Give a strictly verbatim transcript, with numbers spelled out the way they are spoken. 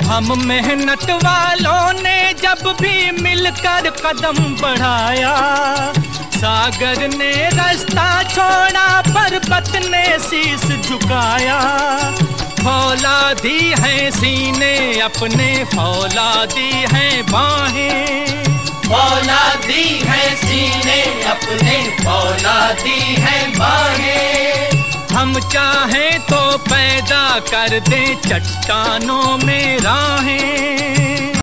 हम मेहनत वालों ने जब भी मिलकर कदम बढ़ाया, सागर ने रास्ता छोड़ा पर्वत ने शीश झुकाया। फौलादी है सीने अपने, फौलादी है बाहें, फौलादी है सीने अपने, फौलादी है बाहें। हम चाहें तो पैदा कर दें चट्टानों में राहें।